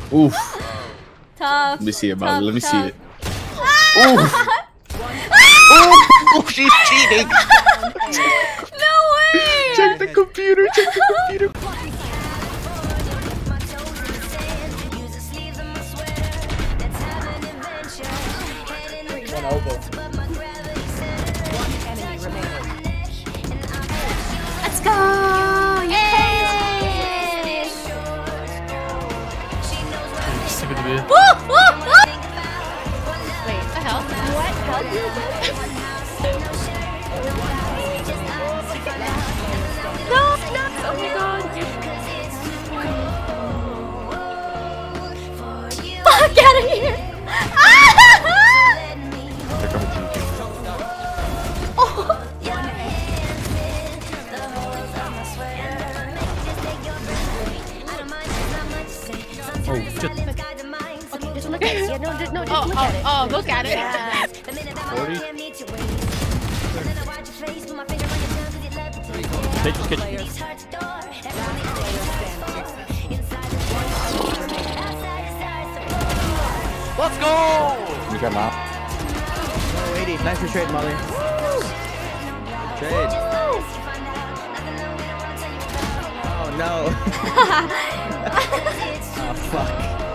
Oof. Tough. Let me see it, Bobby. Tough, Let me see tough. it. Oof. Oof. She's cheating. No way! Check the computer. Check the computer. Let's go! Yay! Stupid dude. Woo! Woo! Woo! Wait, the hell? What? How do you do No! No! Oh my god! Fuck out of here! They're coming to you. Oh, shit. Okay, just look at it. Yeah, no, just look at it. Oh, look at it. 40. Nature's kitchen. Let's go! You got mouth. 80. Nice for trade, Molly. Trade. Oh no. Oh fuck.